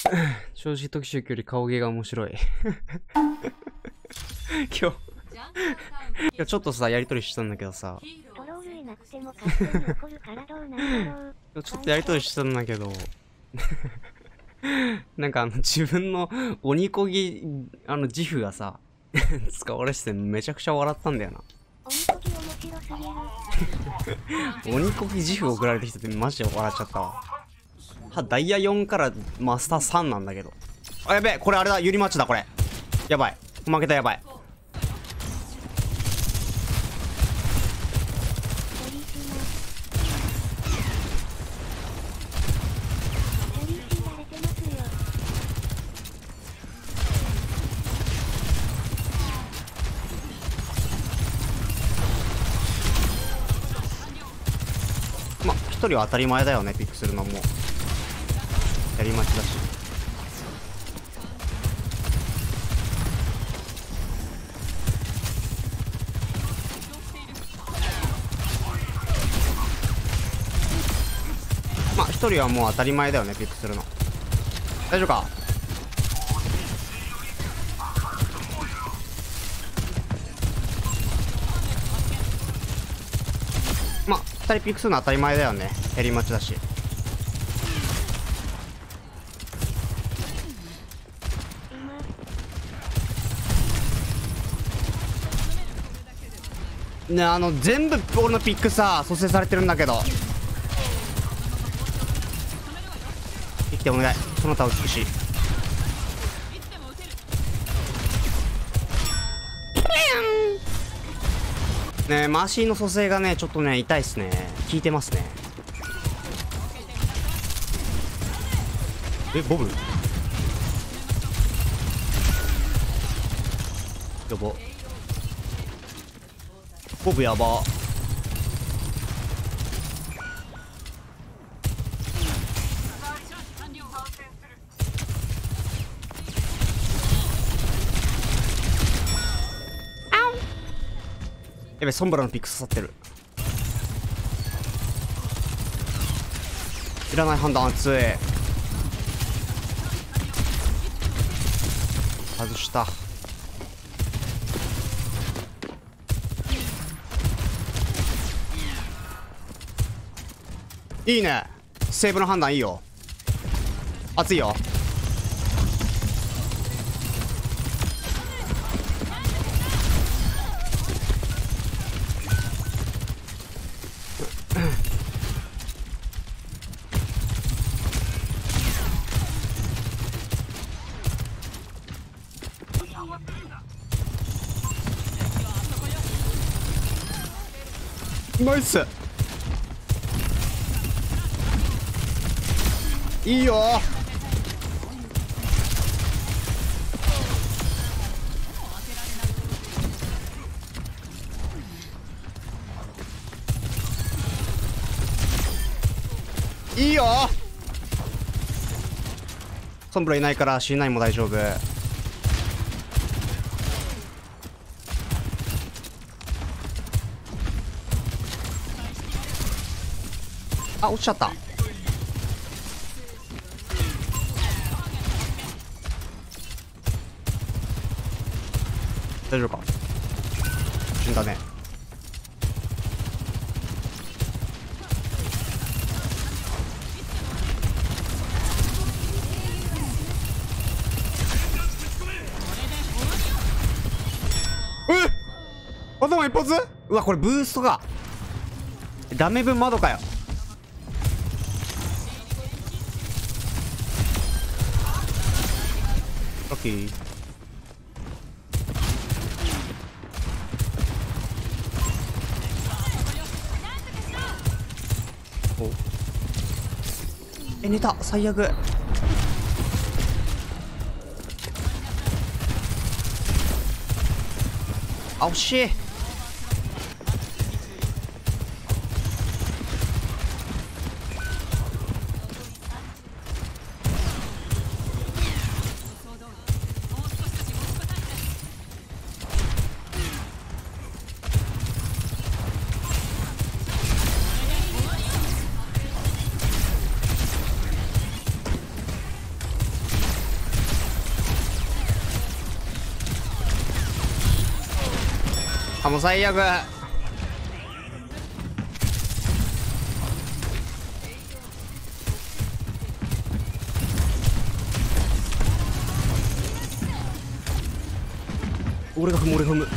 正直特集より顔芸が面白い。今日ちょっとさ、やりとりしたんだけどさ。ちょっとやりとりしたんだけど。なんか自分の鬼こぎ、自負がさ、使われててめちゃくちゃ笑ったんだよな。鬼こぎ自負送られてきててマジで笑っちゃったわ。ダイヤ4からマスター3なんだけど。あ、やべえ、これあれだ、ユリマッチだ、これ。やばい。負けた、やばい。ま、一人は当たり前だよね、ピックするのも。やり待ちだし。まあ一人はもう当たり前だよね、ピックするの。大丈夫か。まあ2人ピックするの当たり前だよね、やり待ちだし。ね、全部俺のピックさ蘇生されてるんだけど。生きてお願い、その他美しい。ねえ、マーシーの蘇生がねちょっとね痛いっすね。効いてますね。え、ボブやば、ボブやば。やべ、ソンブラのピック刺さってる。いらない判断熱い。外した。いいね、セーブの判断いいよ。熱いよ。ナイス、いいよ。いいよ。ソンブラいないから C9 も大丈夫。あ、落ちちゃった。大丈夫か。死んだね。頭一発。うわ、これブーストがダメ分窓かよ。ラッキー。おえ、寝た。最悪。あ、惜しい。 あ、もう最悪。俺が踏む、俺が踏む。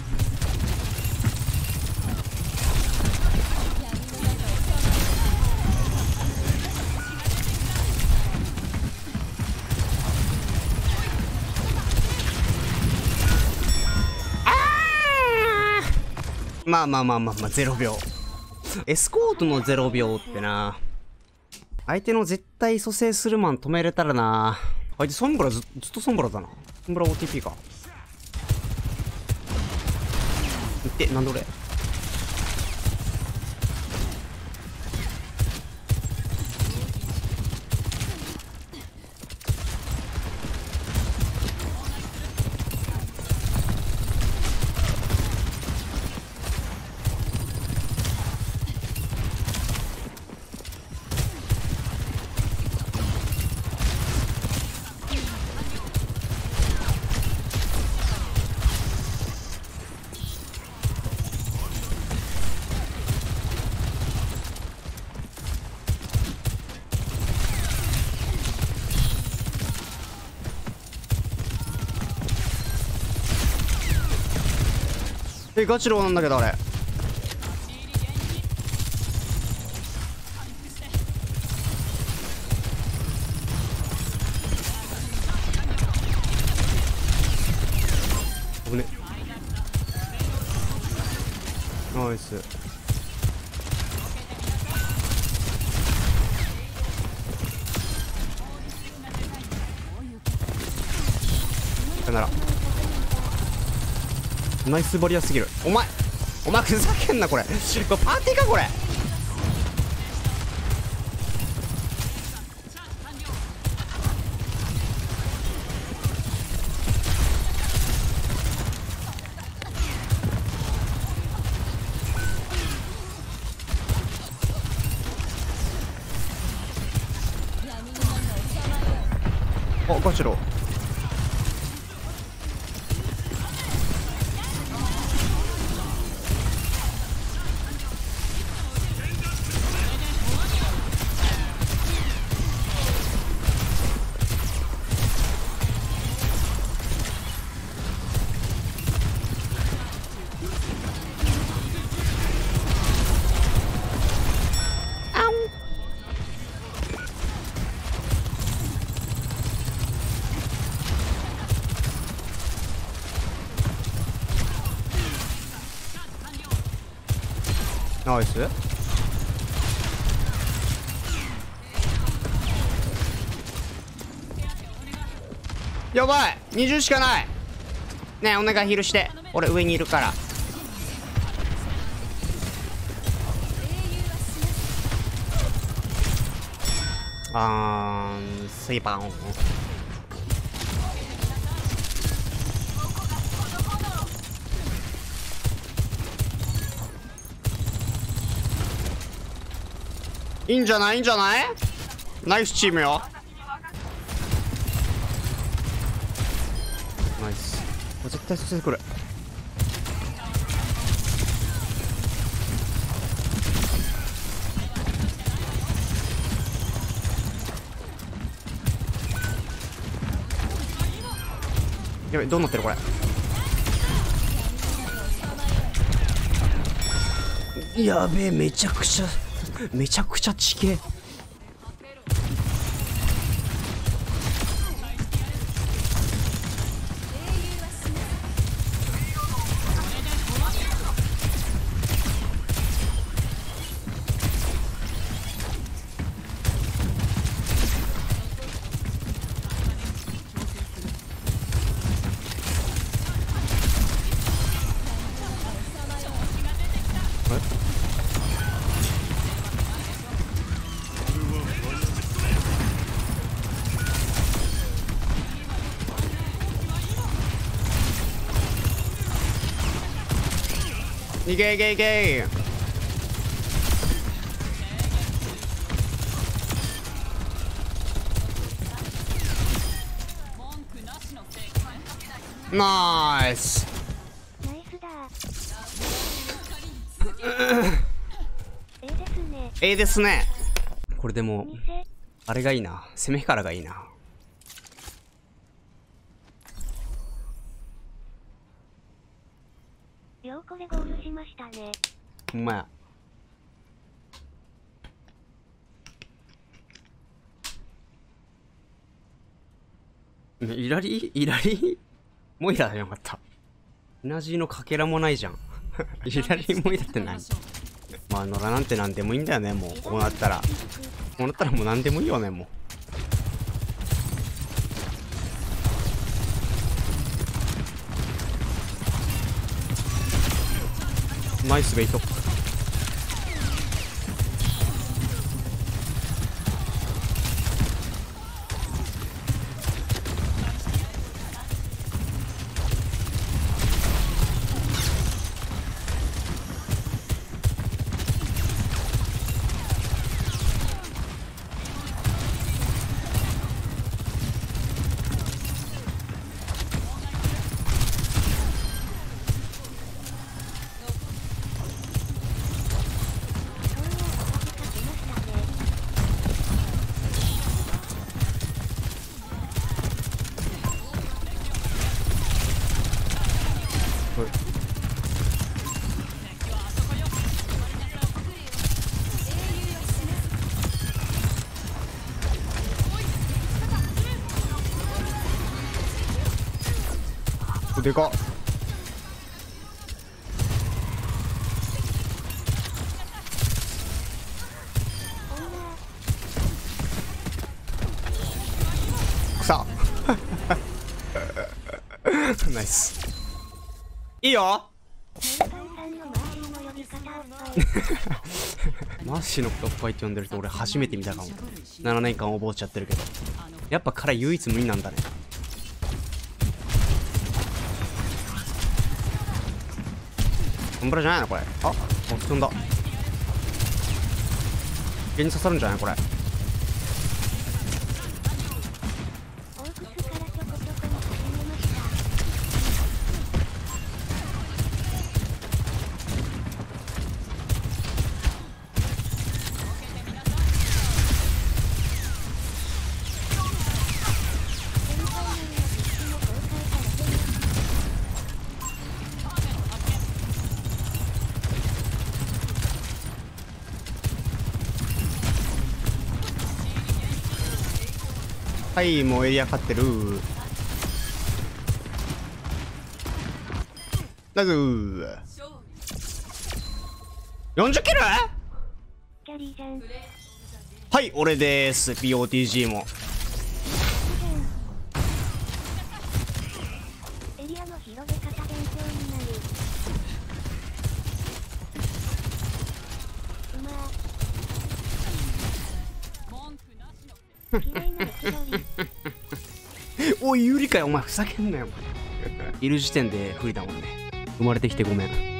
まあまあまあまあまあ、0秒。エスコートの0秒ってな。相手の絶対蘇生するマン止めれたらな。相手ソンブラずっとソンブラだな。ソンブラ OTP か。いって、なんで俺。ガチローなんだけどあれ。危ね。ナイス。さよなら。ナイスバリアすぎる。お前ふざけんなこれ。これパーティーかこれ。あ、ガチロ。ナイス。やばい、20しかない。ねえお願いヒールして、俺上にいるから。スイパン。いいんじゃない、いいんじゃない。ナイスチームよ。ナイス。絶対そしてくる。やべ、どうなってるこれ。やべえ、めちゃくちゃ地形。いけいけいけ。ナイス。 ナイスだ。 ですね。 ですね。これでもあれがいいな、攻めからがいいな。 両個でゴールしましたね。 ほんまや。イラリモイラじゃなかった。エナジーのかけらもないじゃん。イラリモイラって何？まあ野良なんて何でもいいんだよね。もうこうなったらもう何でもいいよね。もうナイスベイト。でかっ。さナイス。いいよ。マッシーのことおっぱいって呼んでる人俺初めて見たかも。7年間覚えちゃってるけど、やっぱ彼唯一無二なんだね。コンブラじゃないのこれ。あ、飛んだ。上に刺さるんじゃないこれ。はい、もうエリア勝ってる。ナイスー。40キル？ キャリーじゃん。 はい、俺でーす。 POTG もエリアの広げ方勉強になる。うまー嫌いな位置取り。 おい、有利かよお前、ふざけんなよお前。いる時点で不利だもんね。生まれてきてごめん。